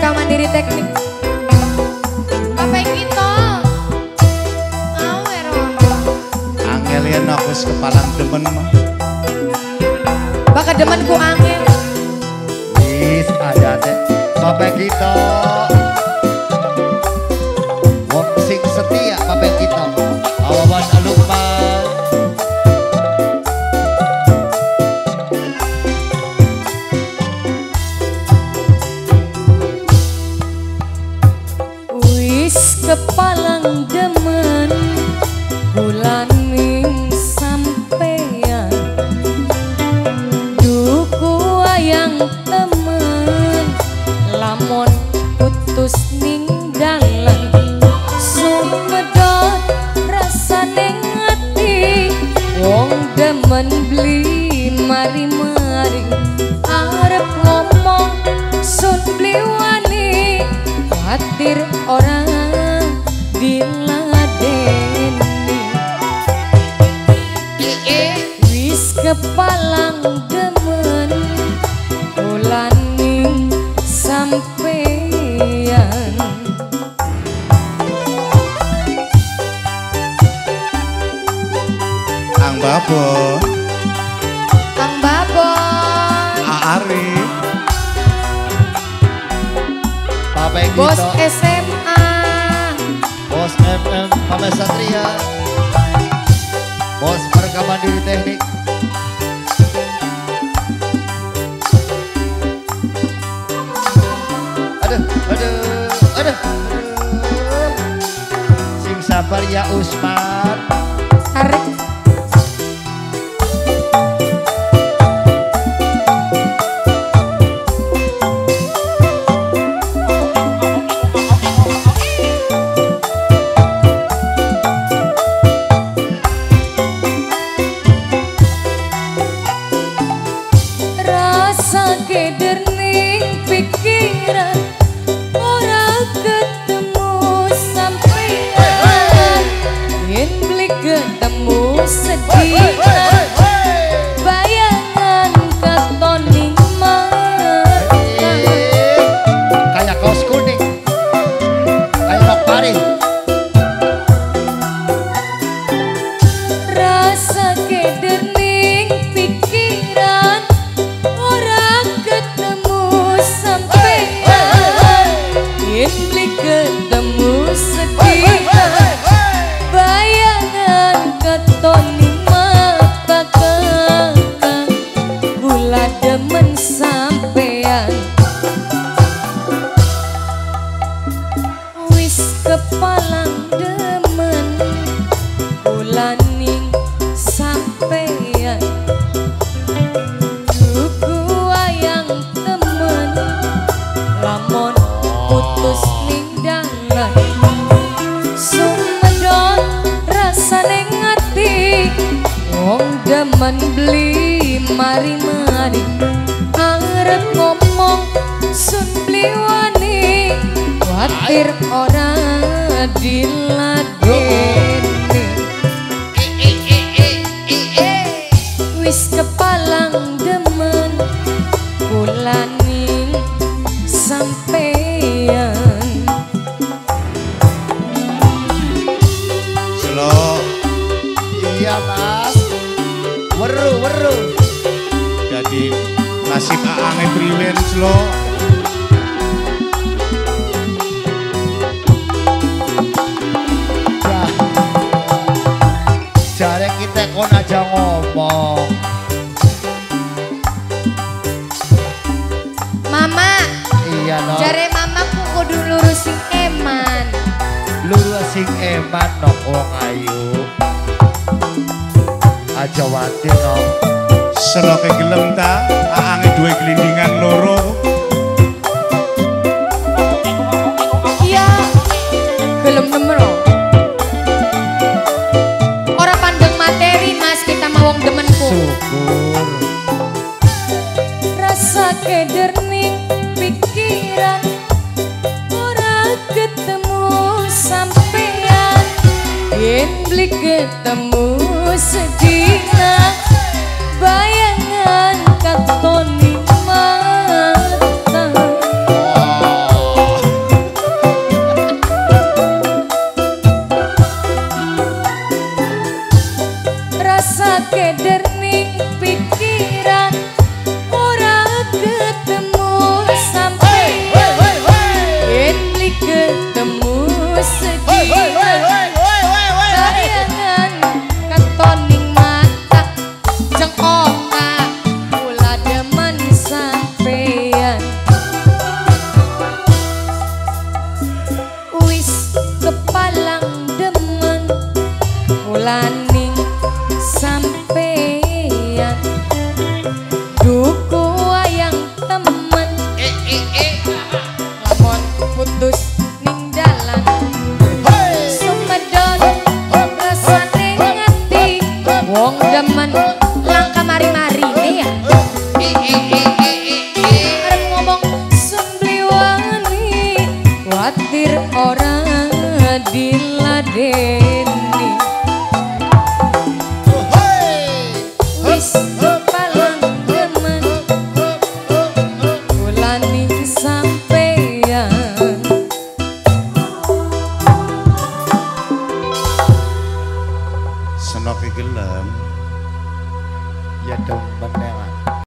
Marga Mandiri Teknik. Bapak kita. Awer angel yen aku kepalang demen mah. Bakal demenku angel. Wis ada teh Bapak kita. Wong sing setia Bapak kita. Awan lupa. Wis kepalang demen bulan ning sampeyan duku wayang temen lamun putus ning dalan sumedot rasane ngati wong demen beli mari-mari arep ngomong sun beli wani khawatir orang diladeni wis kepalang demen ulaning sampeyan Ang Babon, Kang Babon Arif, Bapak Bos kita, SMA Bos MM, Bapak Satria, Bos Marga Mandiri Teknik. Aduh, aduh, aduh, aduh. Sing sabar ya Usman. tarik rasa keder ning pikiran ora ketemu sampeyan yen beli ketemu sedih bayangan katon ning mata Kayak kaos kuning, kayak rok pari. rasa keder ning pikiran ora ketemu sampeyan yen beli ketemu sedih bayangan katon ning mata kakang kula demen sampeyan wis kepalang demen ulaning sampeyan duku wayang temen lamun putus ning dalan sumedot rasane ngati wong demen beli mari-mari arep ngomong sun beli wani khawatir ora diladeni wis kepalang demen ulaning sampeyan Slow. Iya mas. Weru, weru. Jadi nasib aange priwen slow. Jare kita kon aja ngomong. mama Iya no. jare mamaku kudu lurusin eman Lurus sing eman no wong ayu. Aja watir no. Seloke gelem ta, aange duwe glindingan loro. iya gelem nemen loh ora pandeng materi mas kita mau wong demenku Syukur. rasa keder ning pikiran ora ketemu sampeyan yen beli ketemu sedina bayangan katon ning mata takdir orang diladeni wis palang geman kulani sampeyan Senoke gelem Ya dong,